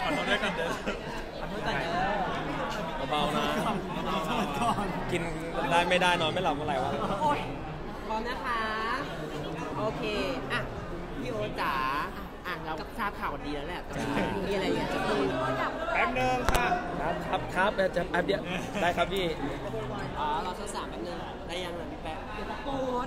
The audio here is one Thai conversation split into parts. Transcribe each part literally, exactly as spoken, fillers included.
ขอโทษด้วยกันเด้อขอโทษกันเด้อเบาๆนะกินได้ไม่ได้นอนไม่หลับเมื่อไหร่วะโอ้ยพร้อมนะคะโอเคอ่ะพี่โอ๊ตจ๋าอ่ะเราทราบข่าวดีแล้วแหละมีอะไรอยากจะพูดแป๊บนึงค่ะครับครับครับจะแป๊บเดียวได้ครับพี่อ๋อเราทดสอบแป๊บนึงได้ยังเลยพี่แป๊บเดี๋ยวตะโกน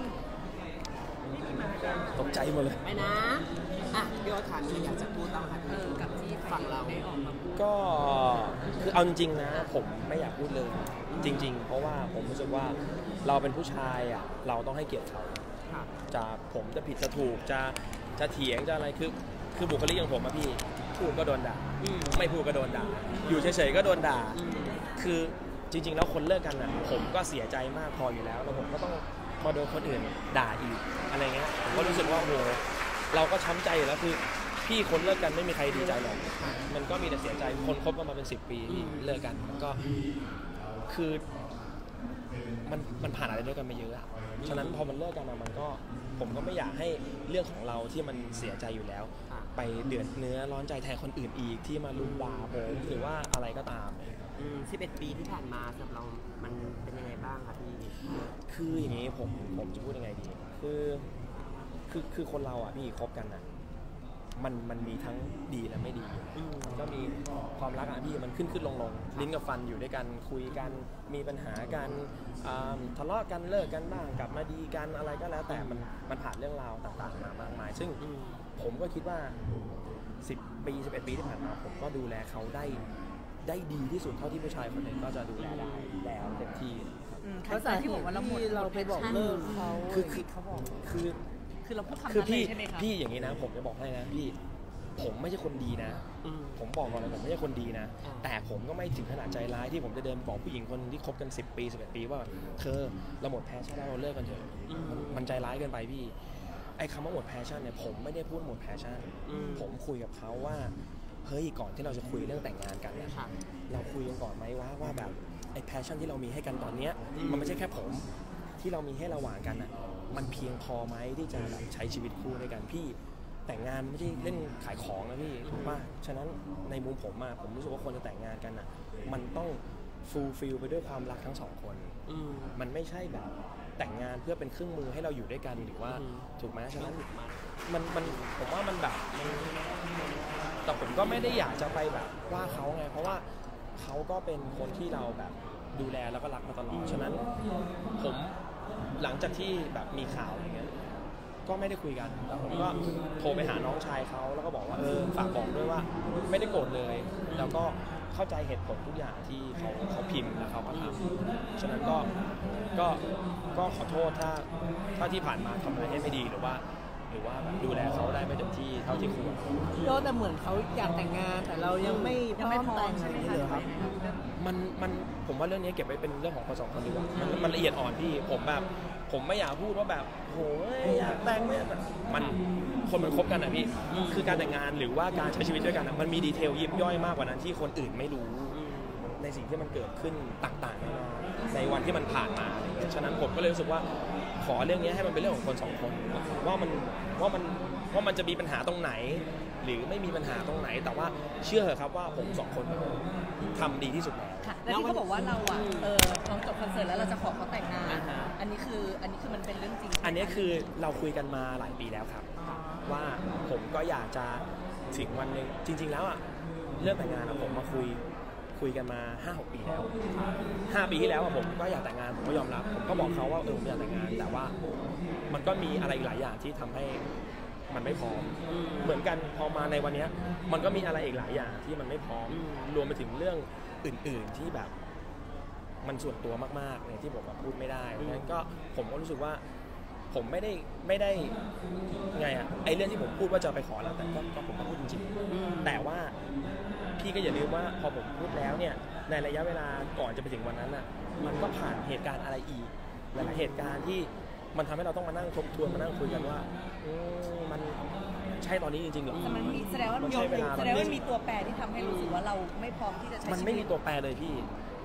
ตกใจหมดเลยไม่นะอ่ะพี่โอ๊ตถามมีอยากจะพูดบ้างครับกับที่ฟังเราได้ออกมาก็คือเอาจริงๆนะผมไม่อยากพูดเลยจริงๆเพราะว่าผมรู้สึกว่าเราเป็นผู้ชายอ่ะเราต้องให้เกียรติเขาจะผมจะผิดจะถูกจะจะเถียงจะอะไรคือคือบุคลิกอย่างผมอะพี่พูดก็โดนด่าไม่พูดก็โดนด่าอยู่เฉยๆก็โดนด่าคือจริงๆแล้วคนเลิกกันอ่ะผมก็เสียใจมากพออยู่แล้วแล้วผมก็ต้องมาโดนคนอื่นด่าอีกอะไรเงี้ยผมก็รู้สึกว่าโหเราก็ช้ำใจอยู่แล้วคือพี่คนเลิกกันไม่มีใครดีใจหรอกมันก็มีแต่เสียใจคนคบกันมาเป็นสิบปีเลิกกันมันก็คือมันมันผ่านอะไรด้วยกันมาเยอะอะฉะนั้นพอมันเลิกกันมันก็ผมก็ไม่อยากให้เรื่องของเราที่มันเสียใจอยู่แล้วไปเดือดเนื้อร้อนใจแทนคนอื่นอีกที่มาลุมด่าผมหรือว่าอะไรก็ตามอืมสิบเอ็ดปีที่ผ่านมาสำหรับเรามันเป็นยังไงบ้างครับพี่คืออย่างนี้ผมผมจะพูดยังไงดีคือคือคือคนเราอ่ะพี่คบกันอ่ะมันมันมีทั้งดีและไม่ดีมันก็มีความรักอ่ะพี่มันขึ้นขึ้นลงลงลิ้นกับฟันอยู่ด้วยกันคุยกันมีปัญหากันทะเลาะกันเลิกกันบ้างกลับมาดีกันอะไรก็แล้วแต่มันมันผ่านเรื่องราวต่างๆมามากมายซึ่งผมก็คิดว่าสิบปีสิบเอ็ดปีที่ผ่านมาผมก็ดูแลเขาได้ได้ดีที่สุดเท่าที่ผู้ชายคนหนึ่งก็จะดูแลได้แล้วเต็มที่เขาสาที่บอกว่าเราหมดเราไปบอกเลิกเขาคือคือเขาบอกคือคือเราพูดคำนั้นเลยใช่ไหมคะพี่อย่างนี้นะผมจะบอกให้นะพี่ผมไม่ใช่คนดีนะผมบอกก่อนเลยผมไม่ใช่คนดีนะแต่ผมก็ไม่ถึงขนาดใจร้ายที่ผมจะเดินบอกผู้หญิงคนที่คบกันสิบปีสิบเอ็ดปีว่าเธอเราหมดแพชชั่นแล้วเราเลิกกันเถอะมันใจร้ายเกินไปพี่ไอ้คำว่าหมดแพชชั่นเนี่ยผมไม่ได้พูดหมดแพชชั่นผมคุยกับเขาว่าเฮ้ยก่อนที่เราจะคุยเรื่องแต่งงานกันเนี่ยเราคุยกันก่อนไหมว่าว่าแบบไอ้แพชชั่นที่เรามีให้กันตอนเนี้ยมันไม่ใช่แค่ผมที่เรามีให้ระหว่างกันอ่ะมันเพียงพอไหมที่จะแบบใช้ชีวิตคู่ด้วยกันพี่แต่งงานไม่ใช่เล่นขายของนะพี่ถูกป่ะฉะนั้นในมุมผมอะผมรู้สึกว่าคนจะแต่งงานกันอ่ะมันต้องฟูลฟิลไปด้วยความรักทั้งสองคนมันไม่ใช่แบบแต่งงานเพื่อเป็นเครื่องมือให้เราอยู่ด้วยกันหรือว่าถูกไหมฉะนั้นมันมันผมว่ามันแบบแต่ผมก็ไม่ได้อยากจะไปแบบว่าเขาไงเพราะว่าเขาก็เป็นคนที่เราแบบดูแลแล้วก็รักมาตลอดฉะนั้นผมหลังจากที่แบบมีข่าวอย่างเงี้ยก็ไม่ได้คุยกันแล้วผมก็โทรไปหาน้องชายเขาแล้วก็บอกว่าเออฝากบอกด้วยว่าไม่ได้โกรธเลยแล้วก็เข้าใจเหตุผลทุกอย่างที่เขาเขาพิมพ์และเขาก็ทำฉะนั้นก็ก็ก็ขอโทษถ้าถ้าที่ผ่านมาทำอะไรให้ไม่ดีหรือว่าหรือว่าดูแลเขาได้ไม่เต็มที่เท่าที่ควรโยแต่เหมือนเขาอยากแต่งงานแต่เรายังไม่ยังไม่พร้อมใช่ไหมครับมันมันผมว่าเรื่องนี้เก็บไว้เป็นเรื่องของคนสองคนดีกว่ามันมันละเอียดอ่อนพี่ผมแบบผมไม่อยากพูดว่าแบบโหอยากแต่งไม่มันคนมันคบกันนะพี่คือการแต่งงานหรือว่าการใช้ชีวิตด้วยกันมันมีดีเทลยิบย่อยมากกว่านั้นที่คนอื่นไม่รู้ในสิ่งที่มันเกิดขึ้นต่างๆในวันที่มันผ่านมาฉะนั้นผมก็เลยรู้สึกว่าขอเรื่องนี้ให้มันเป็นเรื่องของคนสองคนว่ามันว่ามันว่ามันจะมีปัญหาตรงไหนหรือไม่มีปัญหาตรงไหนแต่ว่าเชื่อเถอะครับว่าผมสองคนทำดีที่สุดแล้วแล้วที่เขาบอกว่าเราอ่ะเออลองจบคอนเสิร์ตแล้วเราจะขอเขาแต่งงานอันนี้คืออันนี้คือมันเป็นเรื่องจริงอันนี้คือเราคุยกันมาหลายปีแล้วครับว่าผมก็อยากจะถึงวันนึงจริงๆแล้วอ่ะเรื่องแต่งงานผมมาคุยคุยกันมา ห้าหก ปีแล้วห้าปีที่แล้วผมก็อยากแต่งงานผมก็ยอมรับผมก็บอกเขาว่าเออผมอยากแต่งงานแต่ว่ามันก็มีอะไรหลายอย่างที่ทำให้มันไม่พร้อมเหมือนกันพอมาในวันนี้มันก็มีอะไรอีกหลายอย่างที่มันไม่พร้อมรวมไปถึงเรื่องอื่นๆที่แบบมันส่วนตัวมากๆเนี่ยที่ผมแบบพูดไม่ได้งั้นก็ผมก็รู้สึกว่าผมไม่ได้ไม่ได้ไงอ่ะไอ้เรื่องที่ผมพูดว่าจะไปขอแล้วแต่ก็ผมก็พูดจริงๆแต่ว่าพี่ก็อย่าลืมว่าพอผมพูดแล้วเนี่ยในระยะเวลาก่อนจะไปถึงวันนั้นอ่ะมันก็ผ่านเหตุการณ์อะไรอีกหลายๆเหตุการณ์ที่มันทำให้เราต้องมานั่งทบทวนมานั่งคุยกันว่ามันใช่ตอนนี้จริงๆหรอมันมีแสดงว่ามันแสดงว่ามีตัวแปรที่ทำให้รู้สึกว่าเราไม่พร้อมที่จะใช้มันไม่มีตัวแปรเลยพี่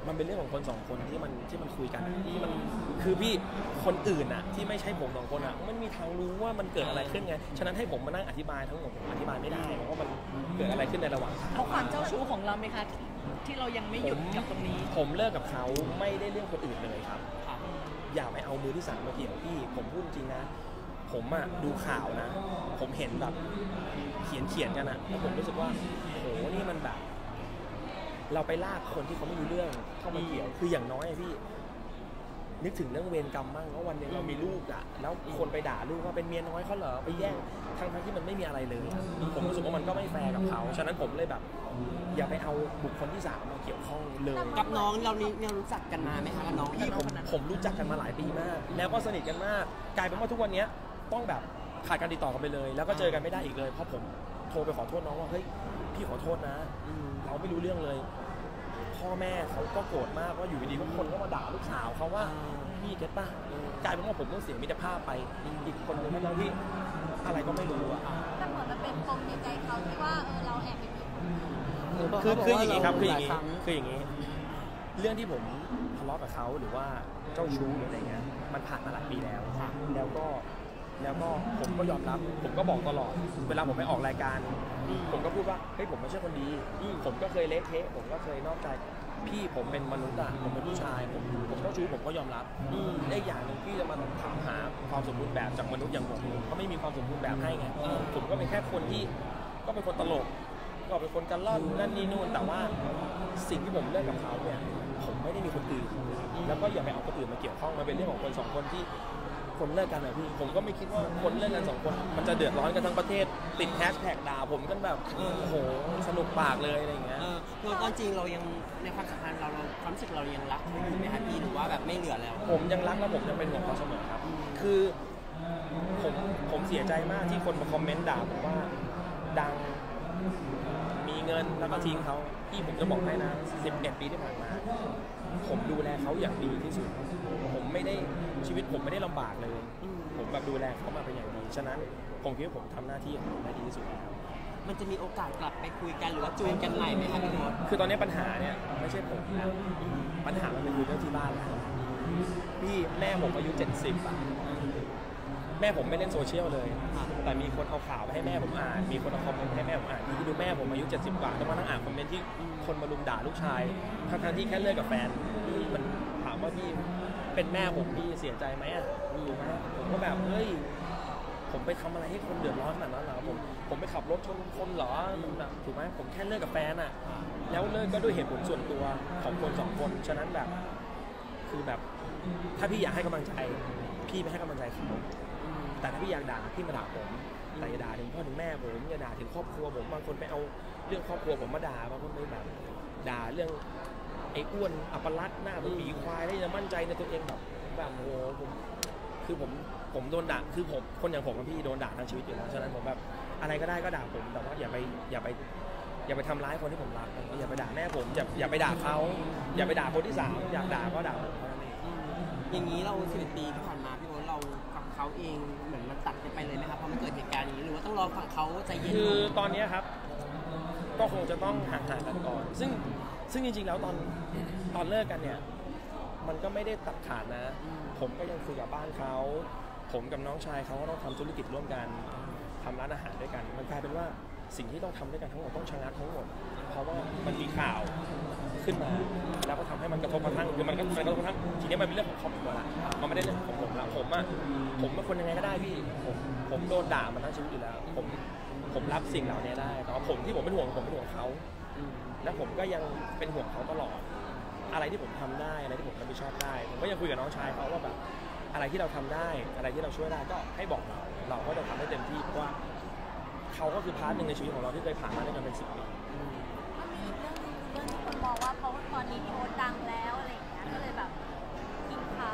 มันเป็นเรื่องของคนสองคนที่มันที่มันคุยกันที่มันคือพี่คนอื่นอะที่ไม่ใช่ผมสองคนอะไม่มีทางรู้ว่ามันเกิดอะไรขึ้นไงฉะนั้นให้ผมมานั่งอธิบายทั้งหมดผมอธิบายไม่ได้ว่ามันเกิดอะไรขึ้นในระหว่างเอาความเจ้าชู้ของเราไหมคะที่เรายังไม่หยุดกับตรงนี้ผมเลิกกับเขาไม่ได้เรื่องคนอื่นเลยครับอย่าไปเอามือที่สามมาเกี่ยวพี่ผมพูดจริงนะผมอะดูข่าวนะผมเห็นแบบเขียนเขียนกันอะแล้วผมรู้สึกว่าโหนี่มันแบบเราไปลากคนที่เขาไม่รู้เรื่องเข้ามาเกี่ยวคืออย่างน้อยพี่นึกถึงเรื่องเวรกรรมบ้างว่าวันหนึ่งเรามีลูกอะแล้วคนไปด่าลูกว่าเป็นเมียน้อยเขาเหรอไปแย่งทั้งทั้งที่มันไม่มีอะไรเลยผมรู้สึกว่ามันก็ไม่แฟร์กับเขาฉะนั้นผมเลยแบบอย่าไปเอาบุคคลที่สามมาเกี่ยวข้องเลยกับน้องเรานี่เรารู้จักกันมาไหมคะกับน้องพี่ผมผมรู้จักกันมาหลายปีมากแล้วก็สนิทกันมากกลายเป็นว่าทุกวันนี้ต้องแบบขาดการติดต่อกันไปเลยแล้วก็เจอกันไม่ได้อีกเลยเพราะผมโทรไปขอโทษน้องว่าเฮ้ยพี่ขอโทษนะเราไม่รู้เรื่องเลยพ่อแม่เขาก็โกรธมากว่าอยู่ดีๆคนก็มาด่าลูกสาวเขาว่าพี่เก็ตป่ะกลายเป็นว่าผมต้องเสียมิตรภาพไปอีกคนนึงทั้งที่อะไรก็ไม่รู้อะแต่เหมือนมันเป็นปมในใจเขาที่ว่าเออเราแอบไปมีคือคืออย่างนี้ครับคืออย่างนี้คืออย่างนี้เรื่องที่ผมทะเลาะกับเขาหรือว่าเจ้าชู้หรืออะไรเงี้ยมันผ่านมาหลายปีแล้วแล้วก็แล้วก็ผมก็ยอมรับผมก็บอกตลอดเวลาผมไปออกรายการผมก็พูดว่าเฮ้ยผมไม่ใช่คนดีผมก็เคยเละเทะผมก็เคยนอกใจพี่ผมเป็นมนุษย์อะผมเป็นผู้ชายผมผมเจ้าชู้ผมก็ยอมรับได้อย่างหนึ่งพี่จะมาถามหาความสมบูรณ์แบบจากมนุษย์อย่างผมก็ไม่มีความสมบูรณ์แบบให้ไงผมก็เป็นแค่คนที่ก็เป็นคนตลกก็เป็นคนกันล่อนนั่นนี่นู่นแต่ว่าสิ่งที่ผมเลิกกับเขาเนี่ยผมไม่ได้มีคนอื่นแล้วก็อย่าไปเอาคนอื่นมาเกี่ยวข้องมันเป็นเรื่องของคนสองคนที่คนเลิกกันนะพี่ผมก็ไม่คิดว่าคนเลิกกันสองคนมันจะเดือดร้อนกันทั้งประเทศติดแฮชแท็กด่าผมกันแบบโอ้โหสนุกปากเลยอะไรอย่างเงี้ยคือตอนจริงเรายังในความสัมพันธ์เราเราความรู้สึกเรายังรักเขาอยู่ไหมครับพี่หรือว่าแบบไม่เหลือแล้วผมยังรักและผมยังเป็นห่วงเขาเสมอครับคือผมผมเสียใจมากที่คนมาคอมเมนต์ด่าผมว่าดังมีเงินแล้วก็ทิ้งเขาที่ผมจะบอกให้นะสิบเอ็ดปีที่ผ่านมาผมดูแลเขาอย่างดีที่สุดผมไม่ได้ชีวิตผมไม่ได้ลำบากเลยผมแบบดูแลเขามาเป็นอย่างดีฉะนั้นผมคิดว่าผมทำหน้าที่ของผมได้ดีที่สุดแล้วมันจะมีโอกาสกลับไปคุยกันหรือว่าจูนกันใหม่ไหมครับพี่มดคือตอนนี้ปัญหาเนี่ยไม่ใช่ผมนะปัญหามันเป็นอยู่เรื่องที่บ้านแล้วพี่แม่ผมอายุเจ็ดสิบอ่ะแม่ผมไม่เล่นโซเชียลเลยแต่มีคนเอาข่าวไปให้แม่ผมอ่านมีคนเอาคอมเมนต์ให้แม่ผมอ่านที่ดูแม่ผมอายุเจ็ดสิบกว่าต้องมานั่งอ่านคอมเมนต์ที่คนมาลุมด่าลูกชายทั้งๆที่แค่เลิกกับแฟนพี่มันถามว่าพี่เป็นแม่ผมพี่เสียใจไหมอ่ะถูกไหมผมก็แบบเฮ้ยผมไปทำอะไรให้คนเดือดร้อนขนาดนั้นเหรอผมผมไปขับรถชนคนเหรอแบบถูกไหมผมแค่เลิกกับแฟนอ่ะแล้วเลิกก็ด้วยเหตุผลส่วนตัวของคนสองคนฉะนั้นแบบคือแบบถ้าพี่อยากให้กำลังใจพี่ไปให้กำลังใจเขาแต่ถ้าพี่อยากด่าพี่มาด่าผมแต่อย่าด่าถึงพ่อถึงแม่ผมอย่าด่าถึงครอบครัวผมบางคนไปเอาเรื่องครอบครัวผมมาด่าบางคนไปแบบด่าเรื่องไอ้อ้วนอัปลักษณ์หน้าเป็นหมีควายได้จะมั่นใจในตัวเองแบบแบบโอ้ผมคือผมผมโดนด่าคือผมคนอย่างผมกับพี่โดนด่าทั้งชีวิตอยู่แล้วฉะนั้นผมแบบอะไรก็ได้ก็ด่าผมแต่ว่าอย่าไปอย่าไปอย่าไปทำร้ายคนที่ผมรักอย่าไปด่าแม่ผมอย่าอย่าไปด่าเขาอย่าไปด่าคนที่สามอยากด่าก็ด่าผมอย่างนี้เราสิบเอ็ดปีที่ผ่านมาพี่โอ๊ตเรากับเขาเองเหมือนมันตัดไปเลยไหมครับเพราะมันเกิดเหตุการณ์อย่างนี้หรือว่าต้องรอฝั่งเขาใจเย็นคือตอนนี้ครับก็คงจะต้องห่างๆกันก่อนซึ่งซึ่งจริงๆแล้วตอนตอนเลิกกันเนี่ยมันก็ไม่ได้ตัดขาดนะผมก็ยังคุยกับบ้านเขาผมกับน้องชายเขาก็ต้องทำธุรกิจร่วมกันทำร้านอาหารด้วยกันมันกลายเป็นว่าสิ่งที่ต้องทำด้วยกันทั้งหมดต้องชะงักทั้งหมดเพราะว่ามันมีข่าวขึ้นมาแล้วก็ทำให้มันกระทบกระทั่งคือมันก็มันกระทบกระทั่งทีนี้มันเป็นเรื่องของครอบครัวละมันไม่ได้เรื่องของผมละผมอะผมเป็นคนยังไงก็ได้พี่ผมผมโดนด่ามาทั้งชีวิตอยู่แล้วผมผมรับสิ่งเหล่านี้ได้แต่ว่าผมที่ผมเป็นห่วงผมเป็นห่วงเขาและผมก็ยังเป็นห่วงเขาตลอดอะไรที่ผมทำได้อะไรที่ผมรับผิดชอบได้ผมก็ยังคุยกับน้องชายเขาว่าแบบอะไรที่เราทำได้อะไรที่เราช่วยได้ก็ให้บอกเราเราก็จะทำให้เต็มที่เพราะว่าเขาก็คือพาร์ทหนึ่งในชีวิตของเราที่เคยผ่านมาด้วยกันเป็นสิบปีมันมีอีกเรื่องนึงเรื่องที่คนมองว่าเพราะตอนนี้พี่โอ๊ตดังแล้วอะไรอย่างเงี้ยก็เลยแบบทิ้งเขา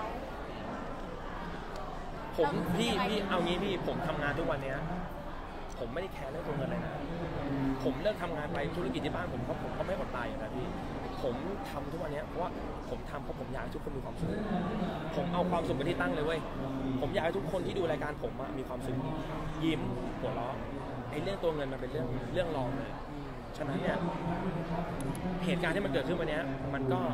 ผมพี่พี่เอางี้พี่ผมทำงานทุกวันเนี้ยผมไม่ได้แคร์เรื่องตัวเงินเลยนะผมเลิกทำงานไปธุรกิจที่บ้านผมเขาผมก็ไม่อดตายอย่างนั้นพี่ผมทำทุกวันนี้เพราะว่าผมทำเพราะผมอยากให้ทุกคนมีความสุขผมเอาความสุขเป็นที่ตั้งเลยเว้ยผมอยากให้ทุกคนที่ดูรายการผมมีความสุขยิ้มหัวเราะไอ้เรื่องตัวเงินมันเป็นเรื่องเรื่องรองเลยฉะนั้นเนี่ยเหตุการณ์ที่มันเกิดขึ้นวันนี้มันก็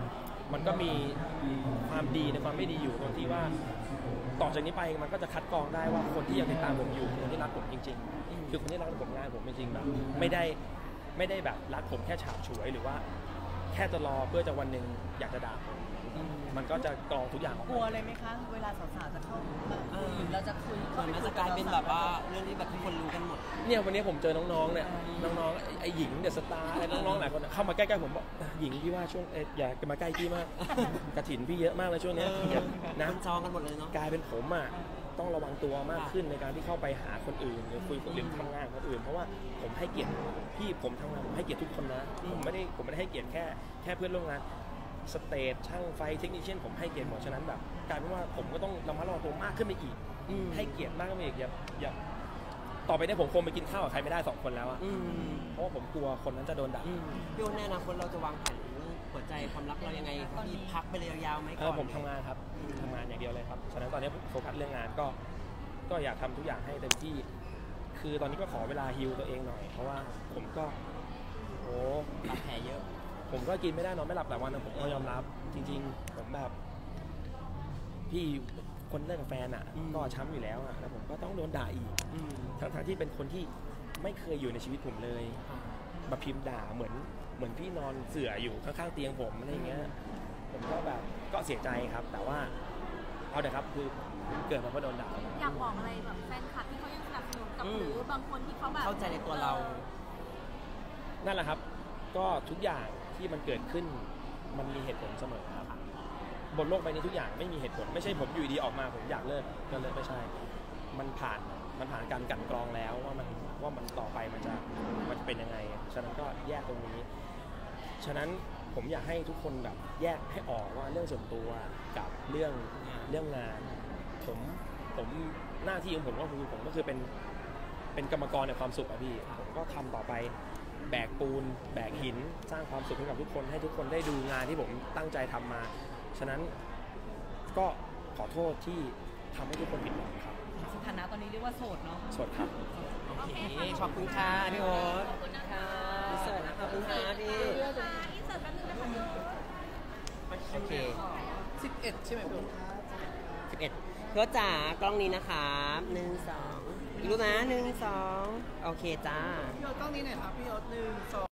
มันก็มีความดีในความไม่ดีอยู่ตรงที่ว่าต่อจากนี้ไปมันก็จะคัดกรองได้ว่าคนที่ยังติดตามผมอยู่คนที่รักผมจริงๆคือคนที่รักผลงานผมจริงๆแบบไม่ได้ไม่ได้แบบรักผมแค่ฉาบฉวยหรือว่าแค่จะรอเพื่อจะวันหนึ่งอยากจะด่าผมมันก็จะกรองทุกอย่างออกกลัวเลยไหมคะ เวลาสาวๆจะเข้ามาคุยหรือเราจะคุยส่วนมันจะกลายเป็นแบบว่าเรื่องที่แบบทุกคนรู้กันหมดเนี่ยวันนี้ผมเจอน้องๆเนี่ยน้องๆไอ้หญิงเดอะสตาร์อะไรน้องๆหลายคนเข้ามาใกล้ๆผมบอกหญิงพี่ว่าช่วงเอ๊ะอย่ามาใกล้พี่มากกระถินพี่เยอะมากเลยช่วงนี้นะจองกันหมดเลยเนาะกลายเป็นผมอ่ะต้องระวังตัวมากขึ้นในการที่เข้าไปหาคนอื่นหรือคุยหรือทำงานกับคนอื่นเพราะว่าผมให้เกียรติพี่ผมทำงานผมให้เกียรติทุกคนนะผมไม่ได้ผมไม่ได้ให้เกียรติแค่แค่เพื่อนร่วมงานสเตจช่างไฟเทคนิคเช่นผมให้เกียรติหมดฉะนั้นแบบกลายเป็นว่าผมก็ต้องระมัดระวังตัวมากขึ้นไปอีกให้เกียรติมากขึ้นไปอีกอย่าอย่าต่อไปเนี่ยผมคงไปกินข้าวกับใครไม่ได้สองคนแล้วอะเพราะว่าผมกลัวคนนั้นจะโดนด่าพี่โอ๊ตในอนาคตเราจะวางแผนหัวใจความรักเรายังไงพี่พักไปเลยยาวๆไหมก่อนผมทำงานครับทำงานอย่างเดียวเลยครับฉะนั้นตอนนี้โฟกัสเรื่องงานก็ก็อยากทำทุกอย่างให้เต็มที่คือตอนนี้ก็ขอเวลาฮีลตัวเองหน่อยเพราะว่าผมก็โอ้บาดแผลเยอะผมก็กินไม่ได้นอนไม่หลับหลายวันนะผมก็ยอมรับจริงๆผมแบบพี่คนเลิกกับแฟนอ่ะก็ช้ำอยู่แล้วอ่ะแล้วผมก็ต้องโดนด่าอีกทั้งๆที่เป็นคนที่ไม่เคยอยู่ในชีวิตผมเลยมาพิมพ์ด่าเหมือนเหมือนพี่นอนเสื่ออยู่ข้างๆเตียงผมอะไรเงี้ยผมก็แบบก็เสียใจครับแต่ว่าเอาเถอะครับคือเกิดมาเพราะโดนด่าอยากบอกอะไรแบบแฟนคลับที่เขายังสนับสนุนกับหรือบางคนที่เขาแบบเข้าใจในตัวเรานั่นแหละครับก็ทุกอย่างที่มันเกิดขึ้นมันมีเหตุผลเสมอครับบนโลกใบนี้ทุกอย่างไม่มีเหตุผลไม่ใช่ผมอยู่ดีออกมาผมอยากเลิกก็เลิกไม่ใช่มันผ่านมันผ่านการกลั่นกรองแล้วว่ามันว่ามันต่อไปมันจะมันจะเป็นยังไงฉะนั้นก็แยกตรงนี้ฉะนั้นผมอยากให้ทุกคนแบบแยกให้ออกว่าเรื่องส่วนตัวกับเรื่องเรื่องงานผมผมหน้าที่ของผมก็คือผมก็คือเป็นเป็นกรรมกรในความสุขอะพี่ผมก็ทำต่อไปแบกปูนแบกหินสร้างความสุขให้กับทุกคนให้ทุกคนได้ดูงานที่ผมตั้งใจทำมาฉะนั้นก็ขอโทษที่ทำให้ทุกคนผิดหวังครับสถานะตอนนี้เรียกว่าโสดเนาะโสดครับโอเคขอบคุณค่ะพี่โอ๊ตขอบคุณค่ะอินเสิร์ตนะขอบคุณค่ะพี่อินเสิร์ตแป๊บนึงนะคะโอเคสิบเอ็ดใช่ไหมพี่สิบเอ็ดพี่โอ๊ตจ๋ากล้องนี้นะครับหนึ่งสองอีกรูปนะหนึ่งสองโอเคจ้าพี่โอ๊ตกล้องนี้หน่อยครับพี่โอ๊ตหนึ่งสอง